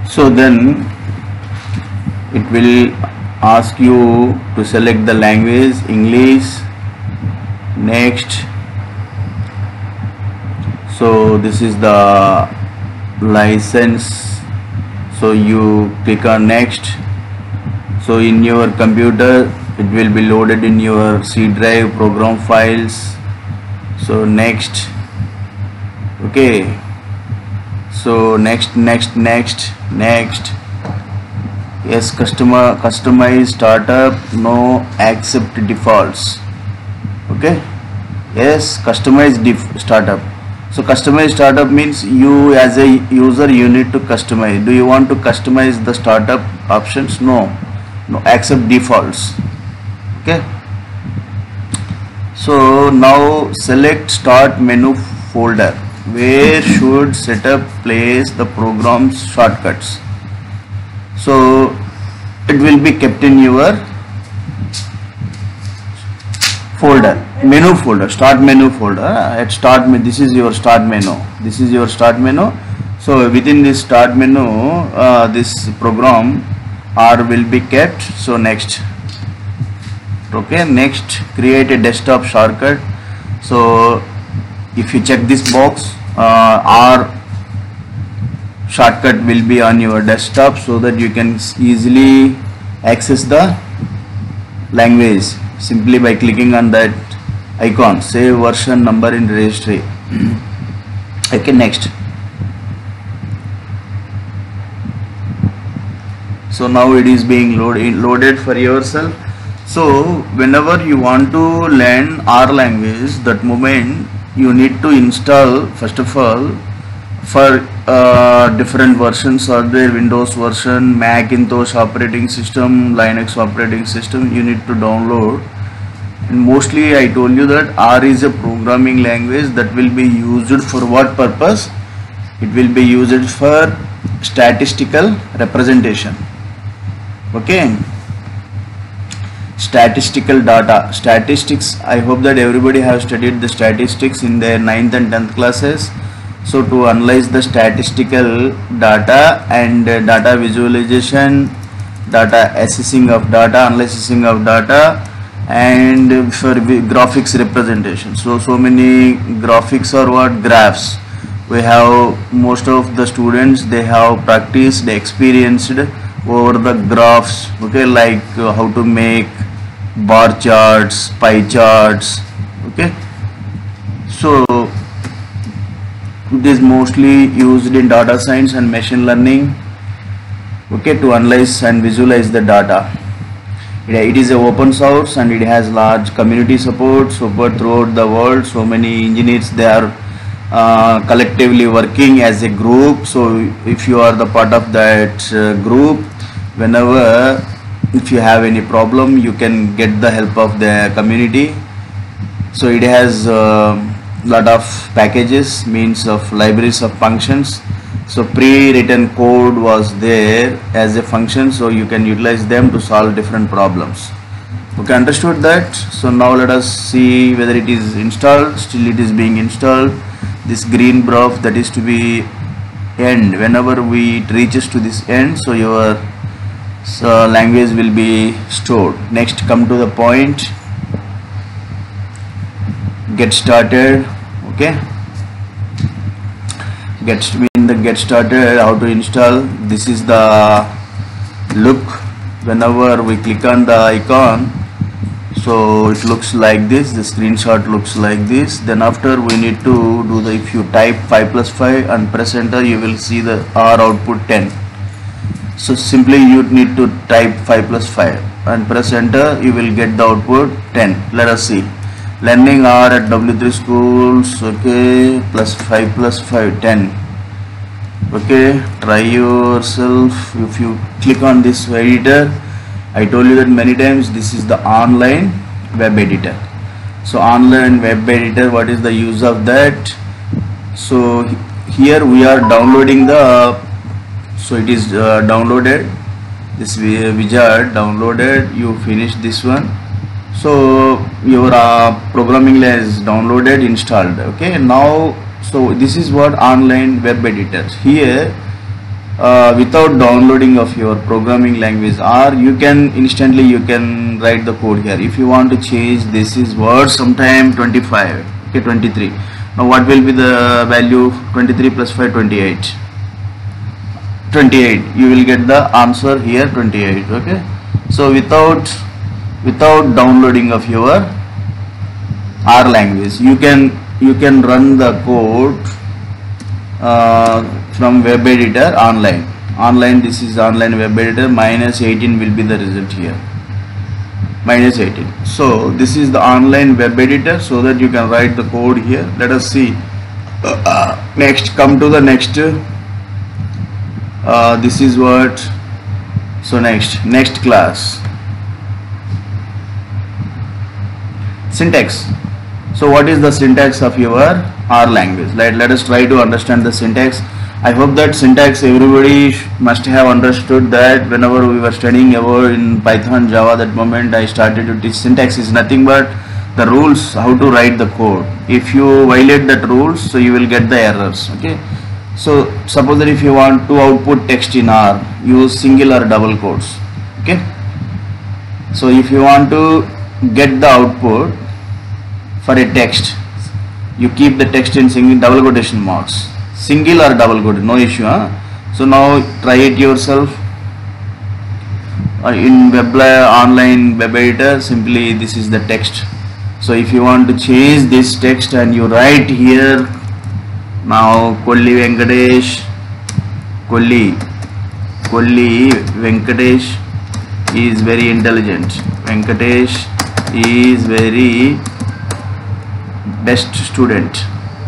So then it will ask you to select the language English. Next. So this is the license, so you click on next. So in your computer it will be loaded in your C drive program files. So next. Okay, so next. Yes, customize startup, no, accept defaults. Okay, yes, customize startup. So customize startup means you as a user you need to customize. Do you want to customize the startup options? No, accept defaults. Okay, so now select start menu folder. Where should setup place the program's shortcuts? So it will be kept in your folder, menu folder, start menu folder. At start menu, this is your start menu. So within this start menu, this program R will be kept. So next. Okay, next, create a desktop shortcut. So if you check this box, R shortcut will be on your desktop, so that you can easily access the language simply by clicking on that icon, save version number in registry. Okay, next. So now it is being loaded for yourself. So whenever you want to learn R language, that moment you need to install, first of all, for different versions are there: Windows version, Macintosh operating system, Linux operating system. You need to download. And mostly I told you that R is a programming language that will be used for what purpose? It will be used for statistical representation. Okay, statistical data, statistics. I hope that everybody has studied the statistics in their 9th and 10th classes. So to analyze the statistical data and data visualization, data assessing of data, analyzing of data, and for graphics representation. So many graphics are what? Graphs. We have, most of the students, they have practiced, experienced over the graphs. Okay, like how to make bar charts, pie charts. Okay, so it is mostly used in data science and machine learning. Okay, to analyze and visualize the data. It is a open source and it has large community support throughout the world. So many engineers, they are collectively working as a group. So if you are the part of that group, whenever if you have any problem, you can get the help of the community. So it has lot of packages, means of libraries of functions. So pre-written code was there as a function, so you can utilize them to solve different problems. Okay, understood that? So now let us see whether it is installed. Still it is being installed. This green graph, that is to be end. Whenever it reaches to this end, so your language will be stored. Next, come to the point, get started. Okay, get started, how to install. This is the look. Whenever we click on the icon, so it looks like this, the screenshot looks like this. Then after, we need to do the, if you type 5 plus 5 and press enter, you will see the R output 10. So simply you need to type 5 plus 5 and press enter, you will get the output 10. Let us see. Learning R at W3 schools. Okay, plus 5 plus 5, 10. Okay, try yourself. If you click on this editor, I told you that many times, this is the online web editor. So online web editor, what is the use of that? So here we are downloading the, so it is downloaded, this wizard downloaded. You finish this one, so your programming is downloaded, installed. Okay, now, so this is what online web editor. Here without downloading of your programming language, or you can instantly you can write the code here. If you want to change this is word sometime 25, okay, 23. Now what will be the value? 23 plus 5, 28. 28, you will get the answer here, 28. Okay, so without downloading of your R language, you can run the code from web editor online. This is online web editor. -18 will be the result here, -18. So this is the online web editor, so that you can write the code here. Let us see. Next, come to the next. This is what. So next class, syntax. So what is the syntax of your R language? Let us try to understand the syntax. I hope that syntax everybody must have understood that whenever we were studying about in Python, Java, that moment I started to teach syntax is nothing but the rules, how to write the code. If you violate that rules, so you will get the errors. Okay, so suppose that if you want to output text in R, use single or double quotes. Okay, so if you want to get the output for a text, you keep the text in double quotation marks, single or double quote, no issue. So now try it yourself in online web editor. Simply this is the text. So if you want to change this text and you write here now Kolli Venkatesh is very intelligent. Venkatesh is very best student.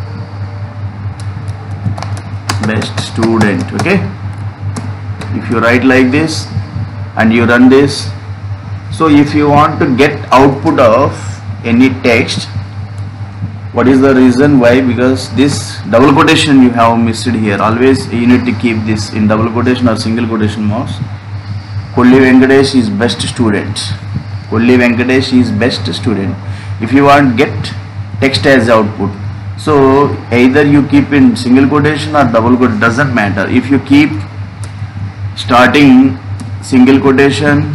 Okay, if you write like this and you run this, so if you want to get output of any text, what is the reason why? Because this double quotation you have missed here. Always you need to keep this in double quotation or single quotation marks. Kolli Venkatesh is best student. Kolli Venkatesh is best student. If you want get text as output, so either you keep in single quotation or double quotation, doesn't matter. If you keep starting single quotation,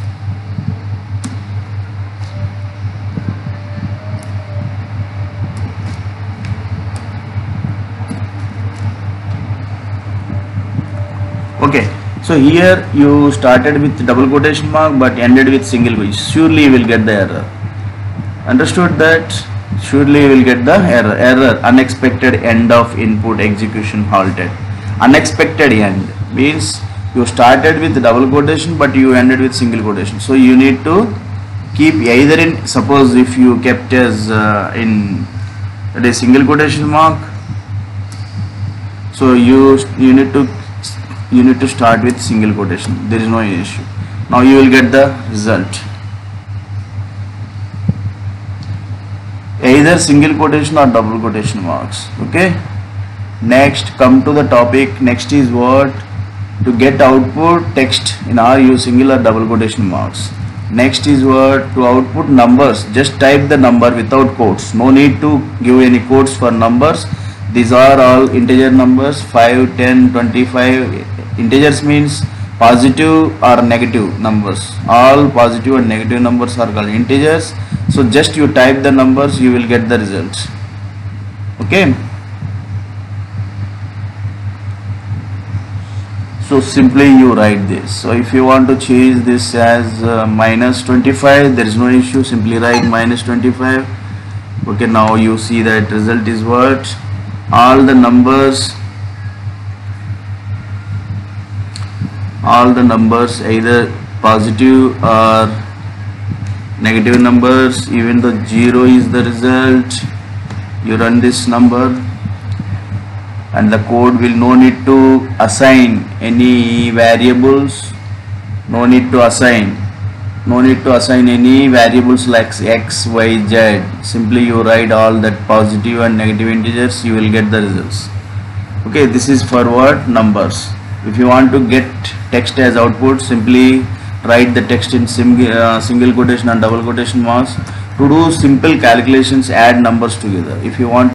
okay, so here you started with double quotation mark but ended with single quotation, surely you will get the error. Understood that? Surely you will get the error. Unexpected end of input, execution halted. Unexpected end means you started with double quotation but you ended with single quotation. So you need to keep either in, suppose if you kept as in a single quotation mark, so you need to start with single quotation. There is no issue. Now you will get the result. Either single quotation or double quotation marks. Okay, next come to the topic. Next is what? To get output text in R, use single or double quotation marks. Next is what? To output numbers, just type the number without quotes. No need to give any quotes for numbers. These are all integer numbers, 5, 10, 25. Integers means positive or negative numbers. All positive and negative numbers are called integers. So just you type the numbers, you will get the results. Okay, so simply you write this. So if you want to change this as -25, there is no issue, simply write -25. Okay, now you see that result is what? All the numbers either positive or negative numbers, even though 0 is the result. You run this number and the code will no need to assign any variables, no need to assign any variables like x, y, z. Simply you write all that positive and negative integers, you will get the results. Okay, this is for what? Numbers. If you want to get text as output, simply write the text in single quotation and double quotation marks. To do simple calculations, add numbers together. If you want